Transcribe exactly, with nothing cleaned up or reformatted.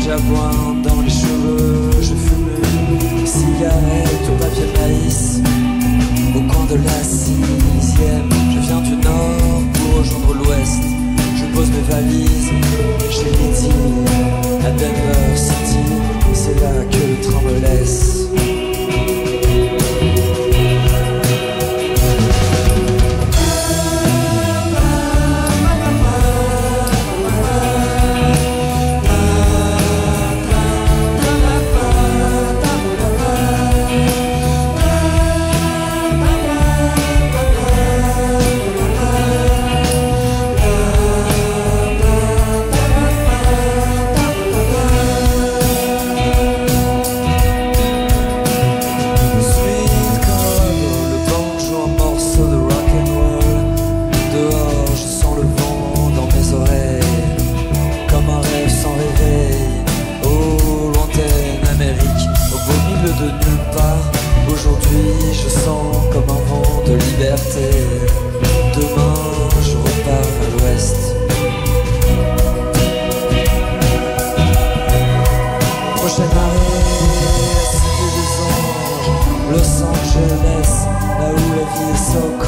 j'avoine dans les cheveux, je fume une cigarette au papier maïs. Au coin de la sixième, je viens du nord pour rejoindre l'ouest. Je pose mes valises chez Lydie à Denver City. C'est là que le train me laisse. De nulle part, aujourd'hui je sens comme un vent de liberté. Demain je repars à l'ouest. Prochaine arrêt, Cité des Anges, Los Angeles, là où la vie est so